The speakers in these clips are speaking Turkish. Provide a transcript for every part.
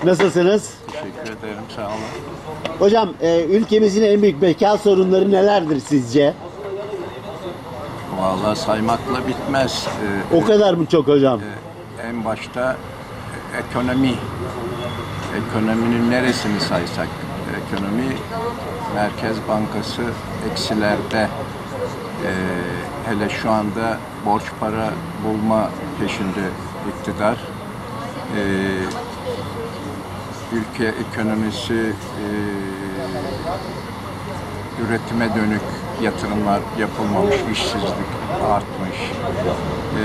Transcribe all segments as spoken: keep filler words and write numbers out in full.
Nasılsınız? Teşekkür ederim, sağ olun. Hocam, e, ülkemizin en büyük beka sorunları nelerdir sizce? Vallahi saymakla bitmez. Ee, O kadar mı çok hocam? e, en başta e, ekonomi. Ekonominin neresini saysak? Ekonomi, Merkez Bankası eksilerde. Ee, hele şu anda borç para bulma peşinde iktidar. Ee, ülke ekonomisi e, üretime dönük yatırımlar yapılmamış, işsizlik artmış, ee,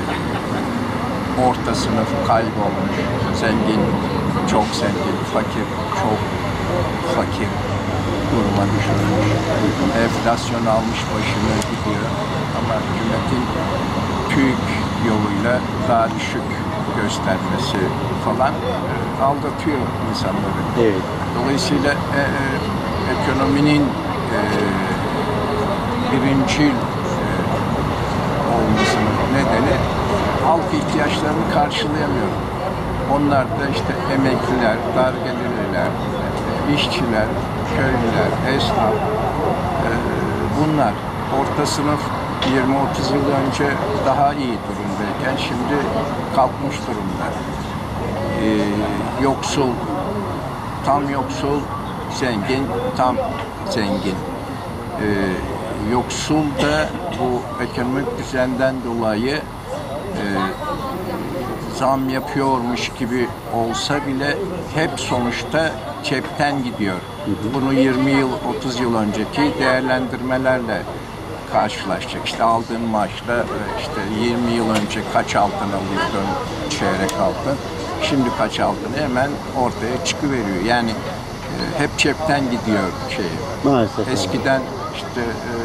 orta sınıf kaybolmuş, zengin çok zengin, fakir çok fakir duruma düşürmüş. Enflasyon almış başını gidiyor ama hükümetin TÜİK yoluyla daha düşük göstermesi falan e, aldatıyor insanları. Evet. Dolayısıyla e, e, ekonominin e, birincil e, olmasının nedeni halk ihtiyaçlarını karşılayamıyor. Onlar da işte emekliler, dar gelirliler, işçiler, köylüler, esnaf, e, bunlar. Orta sınıf yirmi otuz yıl önce daha iyi durumdayken şimdi kalkmış durumda. E, yoksul, tam yoksul, zengin, tam zengin. E, yoksul da bu ekonomik düzenden dolayı e, zam yapıyormuş gibi olsa bile hep sonuçta cepten gidiyor. Bunu yirmi yıl, otuz yıl önceki değerlendirmelerle karşılaşacak. İşte aldığın maaşla işte yirmi yıl önce kaç altın alıyordun, çeyrek altın, şimdi kaç altını hemen ortaya çıkıveriyor. Yani e, hep cepten gidiyor şey. Maalesef. Eskiden işte e,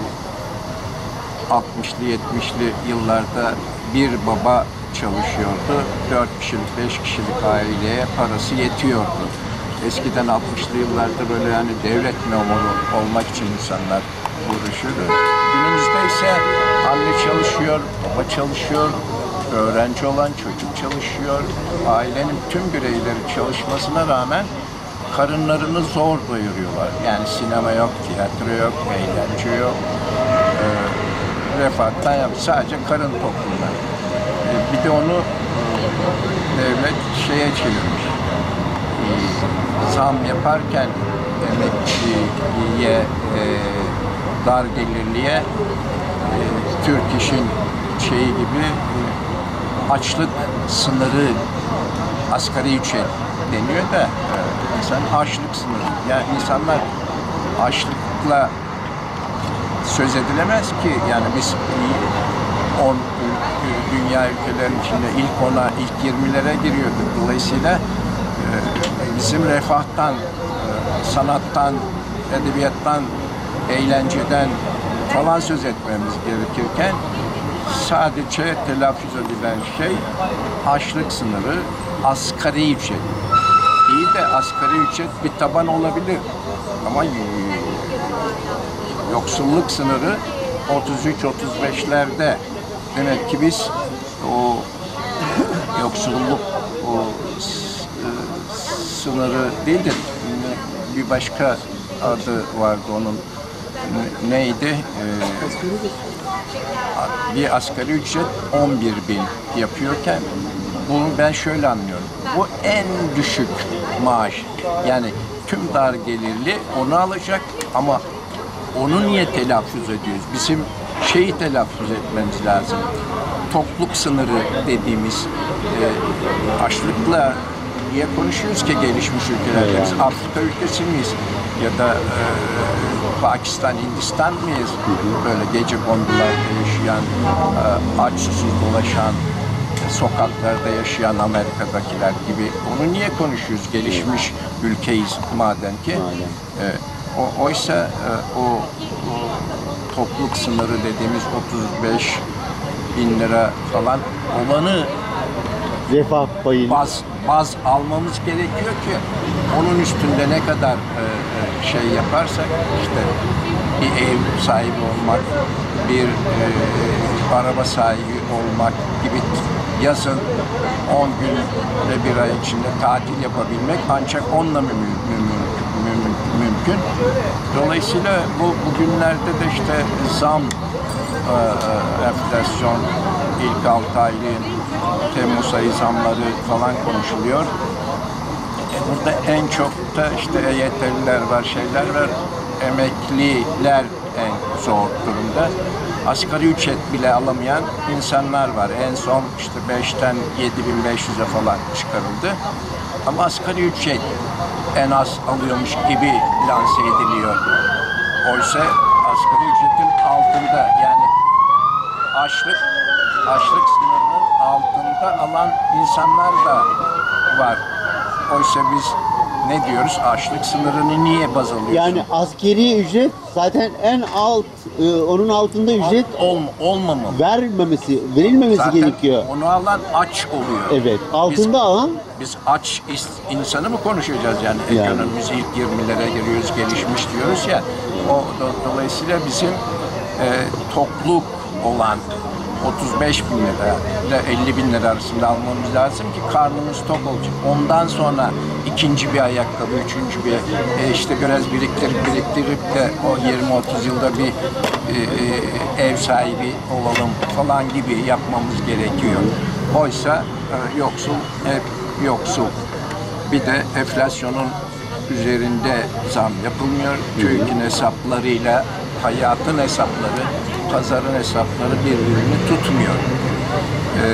altmışlı yetmişli yıllarda bir baba çalışıyordu. Dört kişilik, beş kişilik aileye parası yetiyordu. Eskiden altmışlı yıllarda böyle yani devlet memuru olmak için insanlar uğraşıyordu. Günümüzde ise anne çalışıyor, baba çalışıyor, öğrenci olan çocuk çalışıyor. Ailenin tüm bireyleri çalışmasına rağmen karınlarını zor doyuruyorlar. Yani sinema yok, tiyatro yok, eğlence yok. Ee, refahtan yap, sadece karın tokluğundan. Ee, bir de onu devlet şeye çevirmiş. Ee, zam yaparken emekliye, e, dar gelirliye, e, Türk İş'in şeyi gibi e, açlık sınırı asgari ücret deniyor da e, insan açlık sınırı. Yani insanlar açlıkla söz edilemez ki. Yani biz on dünya ülkelerin içinde ilk ona, ilk yirmilere giriyorduk. Dolayısıyla e, bizim refahtan, e, sanattan, edebiyattan, eğlenceden falan söz etmemiz gerekirken sadece telaffuz edilen şey açlık sınırı, asgari ücret. İyi de asgari ücret bir taban olabilir ama yoksulluk sınırı otuz üç otuz beşlerde. Demek ki biz o yoksulluk o sınırı değil de bir başka adı vardı onun. Neydi? Ee, bir asgari ücret on bir bin yapıyorken bunu ben şöyle anlıyorum. Bu en düşük maaş. Yani tüm dar gelirli onu alacak ama onu niye telaffuz ediyoruz? Bizim şeyi telaffuz etmemiz lazım. Tokluk sınırı dediğimiz e, açlıkla niye konuşuyoruz ki gelişmiş ülkelerde? Biz Afrika ülkesi miyiz? Ya da e, Pakistan, Hindistan mıyız? Böyle gece kondularda yaşayan, e, aç susuz dolaşan, sokaklarda yaşayan Amerika'dakiler gibi. Onu niye konuşuyoruz? Gelişmiş ülkeyiz madem ki. E, o, oysa e, o, o topluluk sınırı dediğimiz otuz beş bin lira falan olanı refah payı baz, baz almamız gerekiyor ki onun üstünde ne kadar e, e, şey yaparsak işte bir ev sahibi olmak, bir e, araba sahibi olmak gibi yazın on gün ve bir ay içinde tatil yapabilmek ancak onunla mü- mü- mü- mü- mümkün. Dolayısıyla bu bugünlerde de işte zam, e, e, enflasyon, ilk altı aylığın Temmuz ayı zamları falan konuşuluyor. E, burada en çok da işte E Y T'liler var, şeyler var, emekliler en zor durumda. Asgari ücret bile alamayan insanlar var. En son işte beşten yedi bin beş yüze falan çıkarıldı. Ama asgari ücret en az alıyormuş gibi lanse ediliyor. Oysa asgari ücretin altında, yani açlık, açlık sınırının altında alan insanlar da var. Oysa biz ne diyoruz? Açlık sınırını niye baz alıyorsun? Yani askeri ücret zaten en alt, e, onun altında ücret Olm, olmamalı. vermemesi, verilmemesi Zaten gerekiyor. onu alan aç oluyor. Evet, altında biz, alan Biz aç is- insanı mı konuşacağız yani? Yani. Ekonomimiz ilk yirmilere giriyoruz, gelişmiş diyoruz ya. O do- dolayısıyla bizim e, tokluk olan otuz beş bin lira ile elli bin lira arasında almamız lazım ki karnımız tok olacak. Ondan sonra ikinci bir ayakkabı, üçüncü bir e, işte biraz biriktirip biriktirip de o yirmi otuz yılda bir e, e, ev sahibi olalım falan gibi yapmamız gerekiyor. Oysa e, yoksul hep yoksul. Bir de enflasyonun üzerinde zam yapılmıyor. TÜİK'in hesaplarıyla hayatın hesapları, pazarın hesapları birbirini tutmuyor. Ee,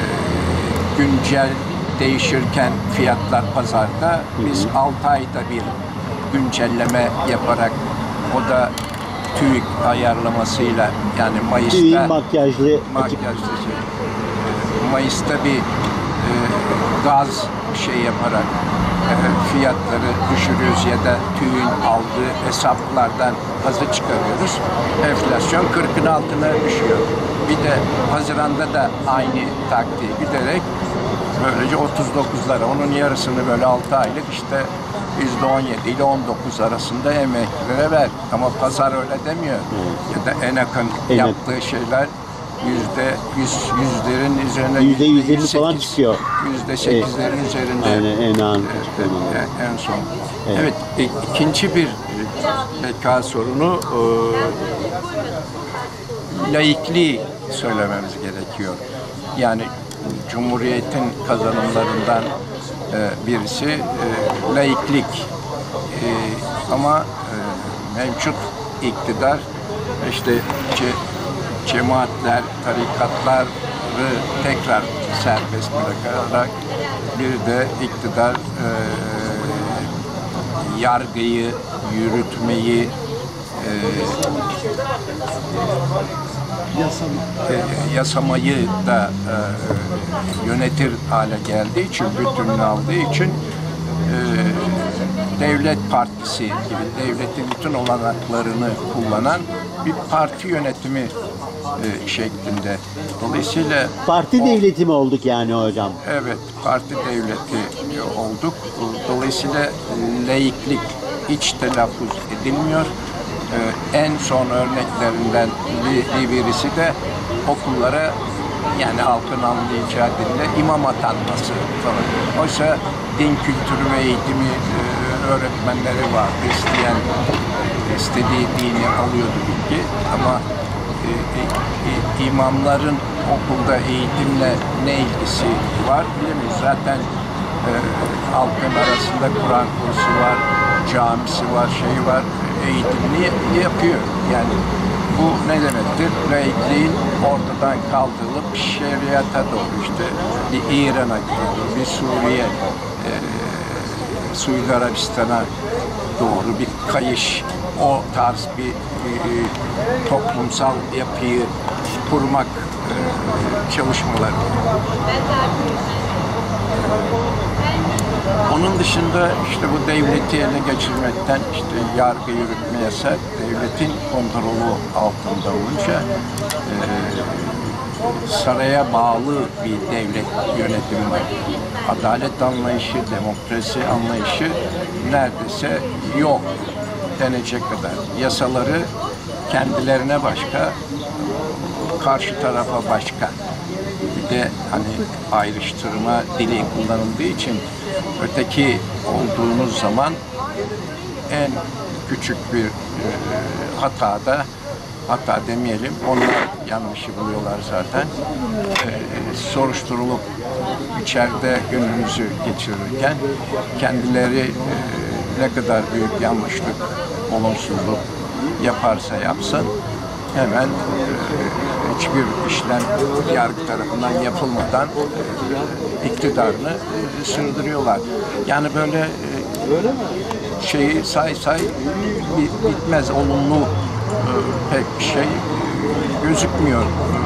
güncel değişirken fiyatlar pazarda, biz altı ayda bir güncelleme yaparak, o da TÜİK ayarlamasıyla, yani Mayıs'ta TÜİK makyajlı açık. makyajlı şey, Mayıs'ta bir e, gaz şey yaparak e, fiyatları düşürüyoruz ya da TÜİK'in aldığı hesaplardan gazı çıkarıyoruz. Enflasyon kırkın altına düşüyor. Bir de Haziran'da da aynı taktiği giderek böylece otuz dokuzlara, onun yarısını böyle altı aylık işte yüzde on yedi ile on dokuz arasında emeklilere ver. Ama pazar öyle demiyor. Ya da ENAK'ın ENAK. yaptığı şeyler yüzde yüz, yüzlerin üzerine Yüzde yüz elli yüz falan sekiz, çıkıyor. Yüzde sekizlerin üzerinde. Aynen, en az. e, e, en son. Evet. Evet, e, ikinci bir beka sorunu, e, laikliği söylememiz gerekiyor. Yani Cumhuriyet'in kazanımlarından e, birisi e, laiklik. E, ama e, mevcut iktidar işte ce- cemaatler, tarikatları tekrar serbest bırakarak, bir de iktidar e, yargıyı, yürütmeyi, e, e, yasamayı da e, yönetir hale geldiği için, bütününü aldığı için e, devlet partisi gibi devletin bütün olanaklarını kullanan bir parti yönetimi e, şeklinde. Dolayısıyla Parti o- devleti mi olduk yani hocam? Evet, parti devleti olduk. Dolayısıyla laiklik hiç telaffuz edilmiyor. Ee, en son örneklerinden bir, birisi de okullara, yani halkın anlayacağı dille imam atanması falan. Oysa din kültürü ve eğitimi e, öğretmenleri vardı. İsteyen e, istediği dini alıyordu bilgi, ama e, e, imamların okulda eğitimle ne ilgisi var bilemiyoruz. Zaten e, halkın arasında Kur'an kursu var, camisi var, şeyi var, eğitimini yapıyor. Yani bu ne demektir? Laikliğin ortadan kaldırılıp şeriata doğru, işte bir İran'a doğru, bir Suriye, e, Suudi Arabistan'a doğru bir kayış, o tarz bir e, toplumsal yapıyı kurmak e, çalışmaları. Onun dışında işte bu devleti ele geçirmekten, işte yargı yürütme yasak, devletin kontrolü altında olunca e, saraya bağlı bir devlet yönetimi var. Adalet anlayışı, demokrasi anlayışı neredeyse yok denecek kadar. Yasaları kendilerine başka, karşı tarafa başka Türkiye'de hani ayrıştırma dili kullanıldığı için öteki olduğunuz zaman en küçük bir e, hatada, hata demeyelim, onlar yanlışı buluyorlar zaten. E, soruşturulup içeride günümüzü geçirirken kendileri e, ne kadar büyük yanlışlık, olumsuzluk yaparsa yapsın hemen e, hiçbir işlem yargı tarafından yapılmadan e, iktidarını e, sürdürüyorlar. Yani böyle e, şeyi say say bi- bitmez, olumlu e, pek bir şey e, gözükmüyor.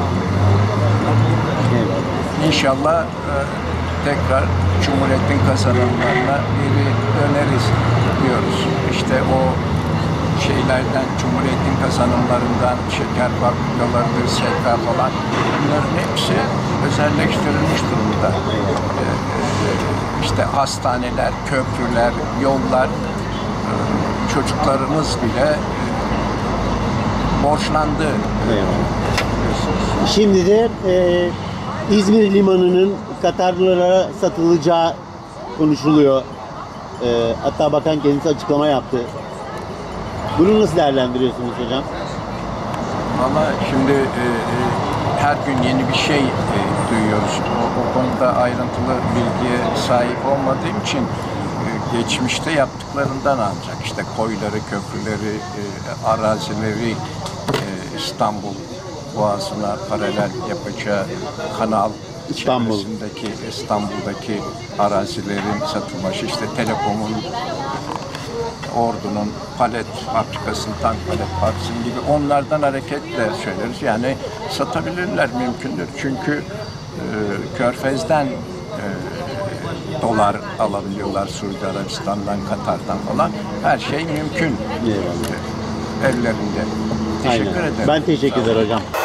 İnşallah e, tekrar Cumhuriyet'in kazanımlarına geri döneriz diyoruz. İşte o şeylerden, Cumhuriyet'in kazanımlarından, şeker fabrikalarıdır, S K falan, bunların hepsi özelleştirilmiş durumda. Ee, işte hastaneler, köprüler, yollar, e, çocuklarımız bile e, borçlandı. Şimdi de e, İzmir Limanı'nın Katarlılara satılacağı konuşuluyor. E, hatta bakan kendisi açıklama yaptı. Bunu nasıl değerlendiriyorsunuz hocam? Valla şimdi e, e, her gün yeni bir şey e, duyuyoruz. O, o konuda ayrıntılı bilgiye sahip olmadığım için e, geçmişte yaptıklarından ancak işte koyları, köprüleri, e, arazileri, e, İstanbul Boğazı'na paralel yapacağı kanal İstanbul. çevresindeki, İstanbul'daki arazilerin satılması, işte Telekom'un, Ordu'nun palet fabrikasının, tank palet fabrikasının gibi onlardan hareketle söyleriz. Yani satabilirler, mümkündür. Çünkü e, Körfez'den e, dolar alabiliyorlar, Suudi Arabistan'dan, Katar'dan falan. Her şey mümkün. Eyvallah. Ellerinde. Teşekkür Aynen. ederim. Ben teşekkür ederim hocam.